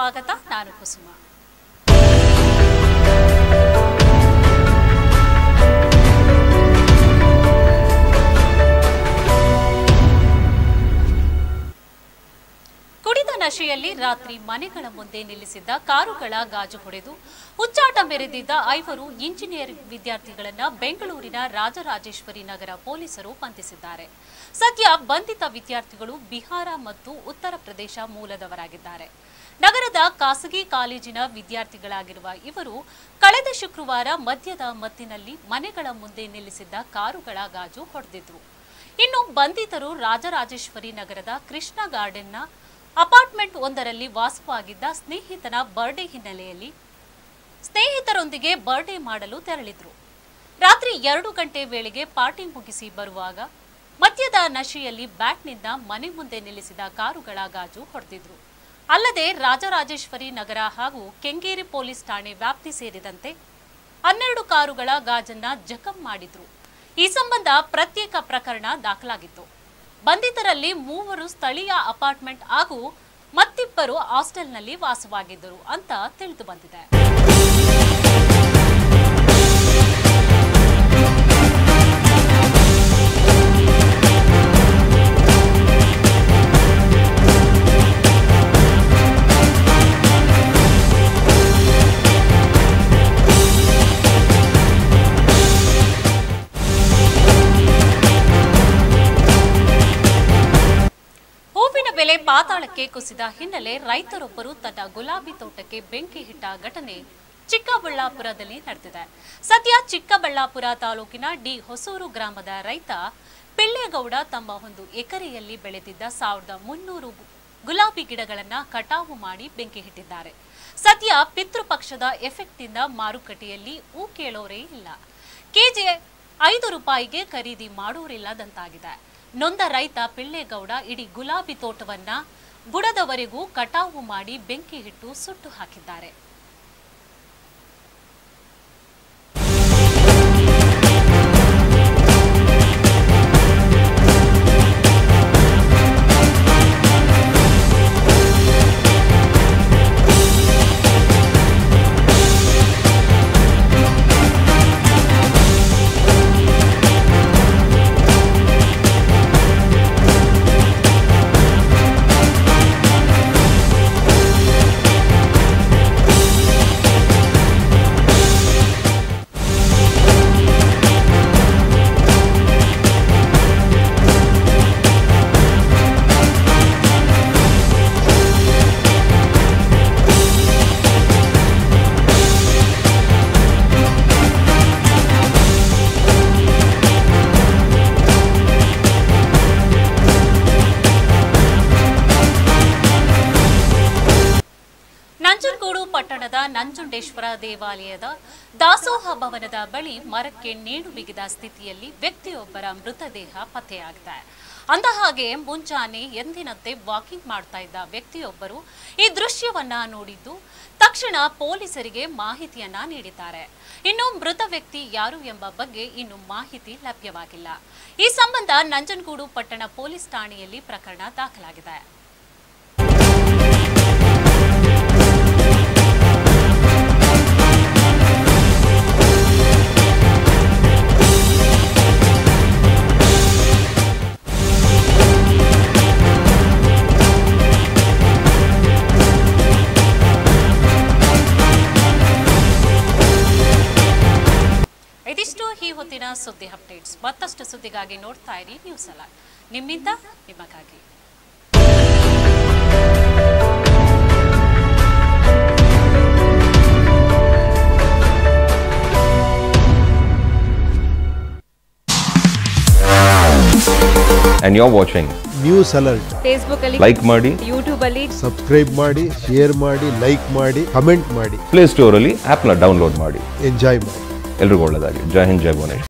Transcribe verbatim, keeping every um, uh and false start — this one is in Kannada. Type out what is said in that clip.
ಸ್ವಾಗತ. ನಾನು ಕುಸುಮ. ಕುಡಿದ ನಶೆಯಲ್ಲಿ ರಾತ್ರಿ ಮನೆಗಳ ಮುಂದೆ ನಿಲ್ಲಿಸಿದ್ದ ಕಾರುಗಳ ಗಾಜು ಹೊಡೆದು ಹುಚ್ಚಾಟ ಮೆರೆದಿದ್ದ ಐವರು ಇಂಜಿನಿಯರಿಂಗ್ ವಿದ್ಯಾರ್ಥಿಗಳನ್ನು ಬೆಂಗಳೂರಿನ ರಾಜರಾಜೇಶ್ವರಿ ನಗರ ಪೊಲೀಸರು ಬಂಧಿಸಿದ್ದಾರೆ. ಸದ್ಯ ಬಂಧಿತ ವಿದ್ಯಾರ್ಥಿಗಳು ಬಿಹಾರ ಮತ್ತು ಉತ್ತರ ಪ್ರದೇಶ ಮೂಲದವರಾಗಿದ್ದಾರೆ. ನಗರದ ಖಾಸಗಿ ಕಾಲೇಜಿನ ವಿದ್ಯಾರ್ಥಿಗಳಾಗಿರುವ ಇವರು ಕಳೆದ ಶುಕ್ರವಾರ ಮದ್ಯದ ಮತ್ತಿನಲ್ಲಿ ಮನೆಗಳ ಮುಂದೆ ನಿಲ್ಲಿಸಿದ್ದ ಕಾರುಗಳ ಗಾಜು ಹೊಡೆದಿದ್ರು. ಇನ್ನು ಬಂಧಿತರು ರಾಜರಾಜೇಶ್ವರಿ ನಗರದ ಕೃಷ್ಣ ಗಾರ್ಡನ್ನ ಅಪಾರ್ಟ್ಮೆಂಟ್ ಒಂದರಲ್ಲಿ ವಾಸವಾಗಿದ್ದ ಸ್ನೇಹಿತನ ಬರ್ಡೇ ಹಿನ್ನೆಲೆಯಲ್ಲಿ ಸ್ನೇಹಿತರೊಂದಿಗೆ ಬರ್ಡೇ ಮಾಡಲು ತೆರಳಿದ್ರು. ರಾತ್ರಿ ಎರಡು ಗಂಟೆ ವೇಳೆಗೆ ಪಾರ್ಟಿ ಮುಗಿಸಿ ಬರುವಾಗ ಮದ್ಯದ ನಶೆಯಲ್ಲಿ ಬ್ಯಾಟ್ನಿಂದ ಮನೆ ಮುಂದೆ ನಿಲ್ಲಿಸಿದ ಕಾರುಗಳ ಗಾಜು ಹೊಡೆದಿದ್ರು. ಅಲ್ಲದೆ ರಾಜರಾಜೇಶ್ವರಿ ನಗರ ಹಾಗೂ ಕೆಂಗೇರಿ ಪೊಲೀಸ್ ಠಾಣೆ ವ್ಯಾಪ್ತಿ ಸೇರಿದಂತೆ ಹನ್ನೆರಡು ಕಾರುಗಳ ಗಾಜನ್ನ ಜಖಂ ಮಾಡಿದ್ರು. ಈ ಸಂಬಂಧ ಪ್ರತ್ಯೇಕ ಪ್ರಕರಣ ದಾಖಲಾಗಿತ್ತು. ಬಂಧಿತರಲ್ಲಿ ಮೂವರು ಸ್ಥಳೀಯ ಅಪಾರ್ಟ್ಮೆಂಟ್ ಹಾಗೂ ಮತ್ತಿಬ್ಬರು ಹಾಸ್ಟೆಲ್ನಲ್ಲಿ ವಾಸವಾಗಿದ್ದರು ಅಂತ ತಿಳಿದು ಬಂದಿದೆ. ಬೆಲೆ ಪಾತಾಳಕ್ಕೆ ಕುಸಿದ ಹಿನ್ನೆಲೆ ರೈತರೊಬ್ಬರು ತನ್ನ ಗುಲಾಬಿ ತೋಟಕ್ಕೆ ಬೆಂಕಿ ಇಟ್ಟ ಘಟನೆ ಚಿಕ್ಕಬಳ್ಳಾಪುರದಲ್ಲಿ ನಡೆದಿದೆ. ಸದ್ಯ ಚಿಕ್ಕಬಳ್ಳಾಪುರ ತಾಲೂಕಿನ ಡಿ ಹೊಸೂರು ಗ್ರಾಮದ ರೈತ ಪಿಳ್ಳೇಗೌಡ ತಮ್ಮ ಒಂದು ಎಕರೆಯಲ್ಲಿ ಬೆಳೆದಿದ್ದ ಸಾವಿರದ ಮುನ್ನೂರು ಗುಲಾಬಿ ಗಿಡಗಳನ್ನ ಕಟಾವು ಮಾಡಿ ಬೆಂಕಿ ಇಟ್ಟಿದ್ದಾರೆ. ಸದ್ಯ ಪಿತೃಪಕ್ಷದ ಎಫೆಕ್ಟ್ನಿಂದ ಮಾರುಕಟ್ಟೆಯಲ್ಲಿ ಹೂ ಕೇಳೋರೇ ಇಲ್ಲ. ಕೆಜಿ ಐದು ರೂಪಾಯಿಗೆ ಖರೀದಿ ಮಾಡೋರಿಲ್ಲದಂತಾಗಿದೆ. ನೊಂದ ರೈತ ಪಿಳ್ಳೇಗೌಡ ಇಡೀ ಗುಲಾಬಿ ತೋಟವನ್ನ ಬುಡದವರೆಗೂ ಕಟಾವು ಮಾಡಿ ಬೆಂಕಿ ಇಟ್ಟು ಸುಟ್ಟು ಹಾಕಿದ್ದಾರೆ. ಪಟ್ಟಣದ ನಂಜುಂಡೇಶ್ವರ ದೇವಾಲಯದ ದಾಸೋಹ ಭವನದ ಬಳಿ ಮರಕ್ಕೆ ನೇಣು ಬಿಗಿದ ಸ್ಥಿತಿಯಲ್ಲಿ ವ್ಯಕ್ತಿಯೊಬ್ಬರ ಮೃತದೇಹ ಪತ್ತೆಯಾಗಿದೆ. ಅಂದಹಾಗೆ ಮುಂಜಾನೆ ಎಂದಿನಂತೆ ವಾಕಿಂಗ್ ಮಾಡ್ತಾ ಇದ್ದ ವ್ಯಕ್ತಿಯೊಬ್ಬರು ಈ ದೃಶ್ಯವನ್ನ ನೋಡಿದ್ದು ತಕ್ಷಣ ಪೊಲೀಸರಿಗೆ ಮಾಹಿತಿಯನ್ನ ನೀಡಿದ್ದಾರೆ. ಇನ್ನು ಮೃತ ವ್ಯಕ್ತಿ ಯಾರು ಎಂಬ ಬಗ್ಗೆ ಇನ್ನು ಮಾಹಿತಿ ಲಭ್ಯವಾಗಿಲ್ಲ. ಈ ಸಂಬಂಧ ನಂಜನಗೂಡು ಪಟ್ಟಣ ಪೊಲೀಸ್ ಠಾಣೆಯಲ್ಲಿ ಪ್ರಕರಣ ದಾಖಲಾಗಿದೆ. ಇದಿಷ್ಟು ಈ ಹೊತ್ತಿನ ಸುದ್ದಿ ಅಪ್ಡೇಟ್ಸ್. ಮತ್ತಷ್ಟು ಸುದ್ದಿಗಾಗಿ ನೋಡ್ತಾ ಇರಿ ನ್ಯೂಸ್ ಅಲರ್ಟ್, ನಿಮ್ಮಿಂದ ನಿಮಗಾಗಿ. And you're watching News Alert. Facebook ಅಲ್ಲಿ, like ಮಾಡಿ, YouTube ಅಲ್ಲಿ subscribe ಮಾಡಿ, share ಮಾಡಿ, like ಮಾಡಿ, comment ಮಾಡಿ. Play Store ಅಲ್ಲಿ ಆಪ್ ನ ಡೌನ್ಲೋಡ್ ಮಾಡಿ, enjoy ಮಾಡಿ. ಎಲ್ರಿಗೂ ಒಳ್ಳೆಯದಾಗಲಿ. ಜೈ ಹಿಂದ್, ಜೈ ಭುವನೇಶ್ವರ್.